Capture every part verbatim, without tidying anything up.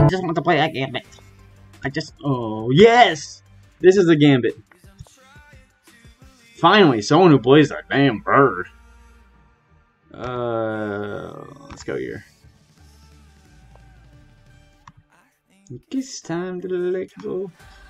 I just want to play a gambit. I just... Oh, yes! This is a gambit. Finally, someone who plays that damn bird. Uh, let's go here. It's time to let go.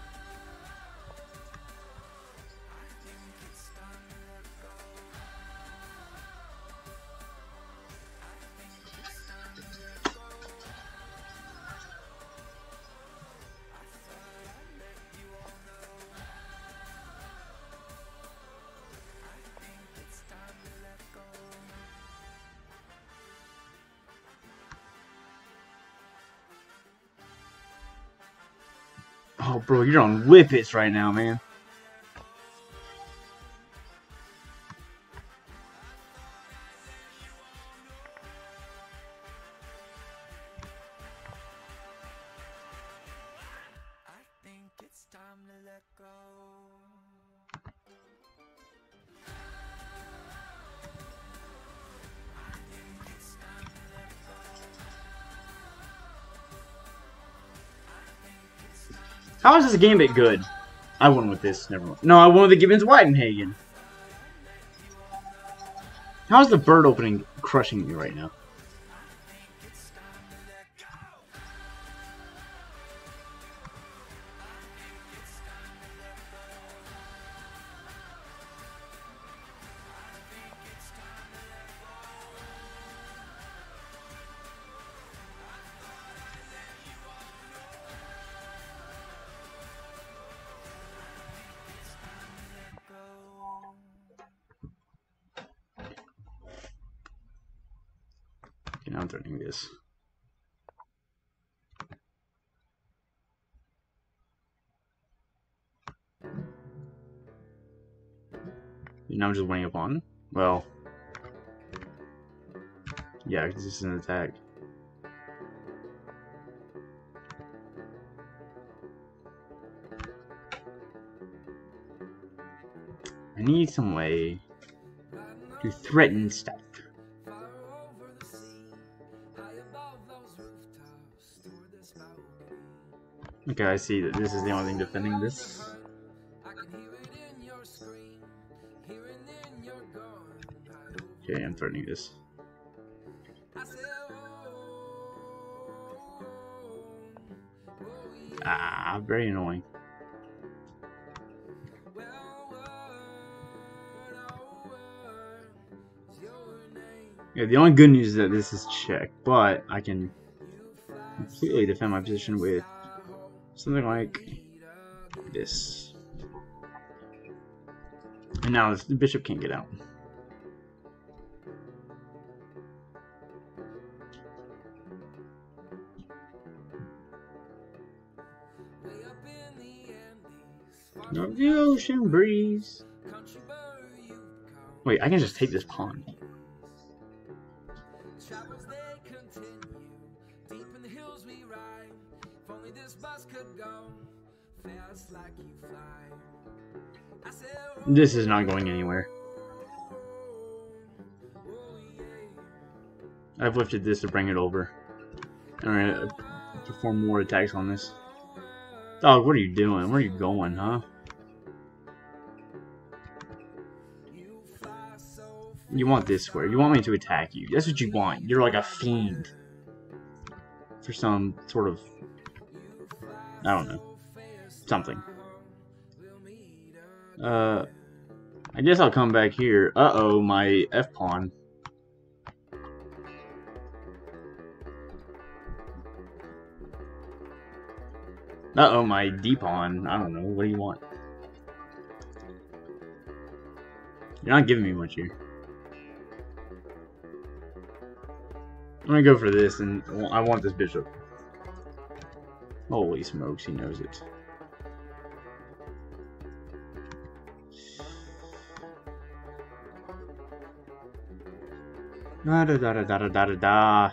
Oh, bro, you're on whippets right now, man. I think it's time to let go. How is this gambit good? I won with this. Never mind. No, I won with the Gibbons Weidenhagen. How is the bird opening crushing me right now? Okay, now I'm threatening this. Now I'm just winning a pawn. Well, yeah, this is an attack. I need some way to threaten stuff. Okay, I see that this is the only thing defending this. Okay, I'm threatening this. Ah, very annoying. Yeah, the only good news is that this is check, but I can completely defend my position with something like this. And now the bishop can't get out. Of the ocean breeze. Wait, I can just take this pawn. This is not going anywhere. I've lifted this to bring it over. I'm gonna perform more attacks on this. Dog, what are you doing? Where are you going, huh? You want this square. You want me to attack you. That's what you want. You're like a fiend. For some sort of... I don't know. Something. Uh... I guess I'll come back here. Uh-oh, my F-pawn. Uh-oh, my D-pawn. I don't know. What do you want? You're not giving me much here. I'm gonna go for this, and I want this bishop. Holy smokes, he knows it. Da da da da da da da da.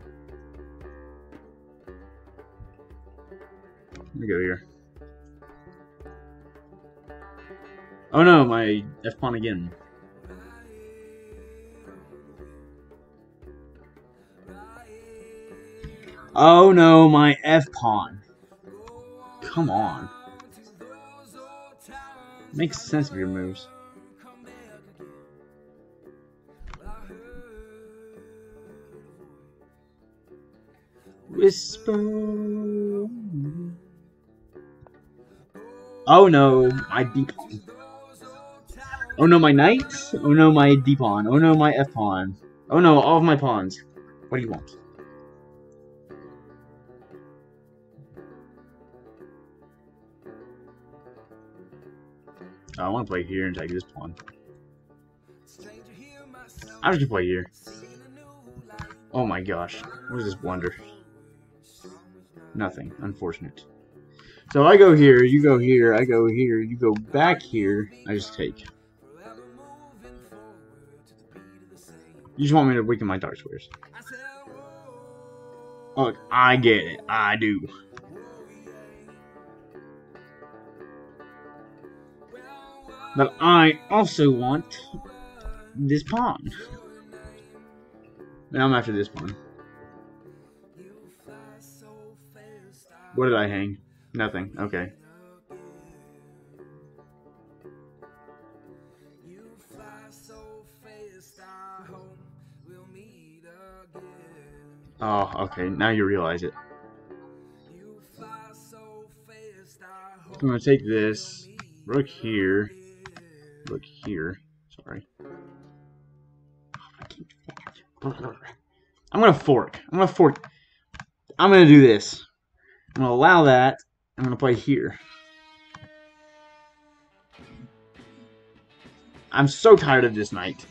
Let me go here. Oh no, my F-pawn again. Oh no, my F pawn. Come on. Makes sense of your moves. Whisper. Oh no, my D pawn. Oh no, my knight. Oh no, my D pawn. Oh no, my F pawn. Oh no, all of my pawns. What do you want? Oh, I want to play here and take this pawn. I'm just gonna play here. Oh my gosh, what is this wonder? Nothing. Unfortunate. So I go here, you go here, I go here, you go back here. I just take. You just want me to weaken my dark squares. Look, I get it. I do. But I also want this pawn. Now I'm after this pawn. What did I hang? Nothing. Okay. Oh, okay. Now you realize it. I'm gonna take this. Rook here. Rook here. Sorry. I'm gonna fork. I'm gonna fork. I'm gonna do this. I'm gonna allow that. I'm gonna play here. I'm so tired of this knight.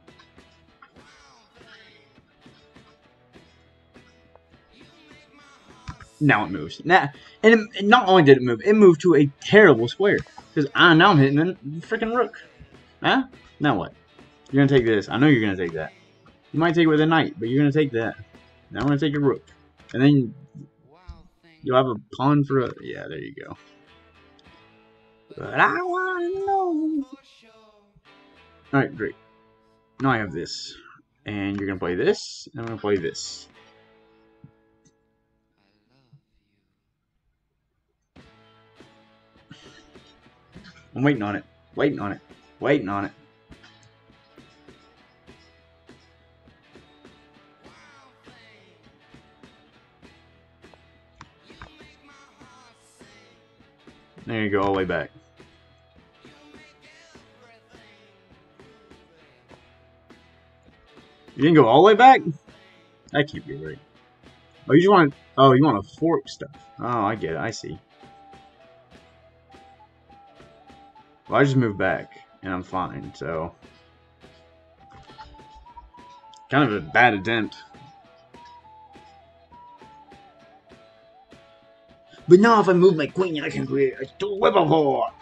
Now it moves. Now, and it, not only did it move, it moved to a terrible square. Because I now I'm hitting the freaking rook. Huh? Now what? You're gonna take this. I know you're gonna take that. You might take it with a knight, but you're gonna take that. Now I'm gonna take a rook, and then you'll have a pawn for a. Yeah, there you go. But I wanna know. All right, great. Now I have this, and you're gonna play this, and I'm gonna play this. I'm waiting on it. Waiting on it. Waiting on it. There you go, all the way back. You didn't go all the way back? That can't be right. Oh, you just want. Oh, you want to fork stuff. Oh, I get it. I see. Well, I just moved back, and I'm fine, so... Kind of a bad attempt. But now if I move my queen, I can create a triple fork!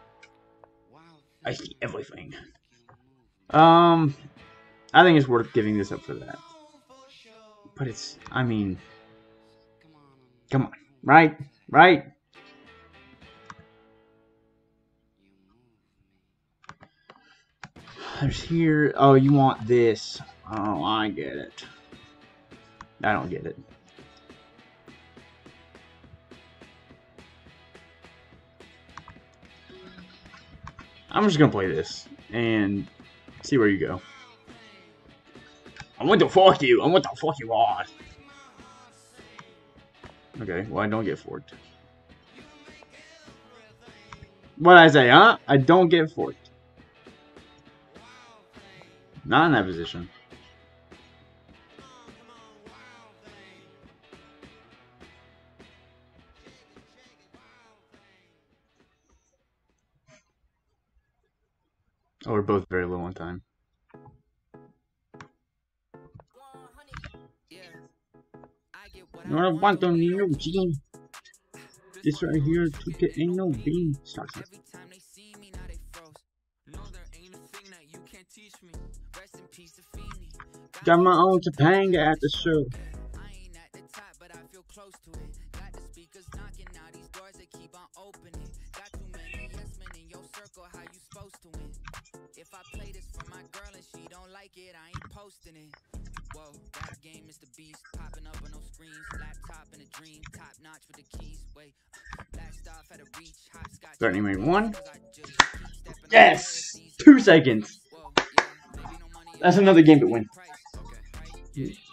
I see everything. Um... I think it's worth giving this up for that. But it's... I mean... Come on. Right? Right? There's here. Oh, you want this. Oh, I get it. I don't get it. I'm just gonna play this and see where you go. I want to fork you. I want to fork you hard. Okay, well I don't get forked. What did I say, huh? I don't get forked. Not in that position. Oh, we're both very low on time. No, I want to know, Gene. This right here, took it, ain't no bean. Stop it. Got my own Topanga at the show. If I play this for my girl and she don't like it, I ain't posting it. Whoa, that game is the beast, popping up on those screens, laptop. Starting make one. Yes! Two seconds. That's another Gambit win.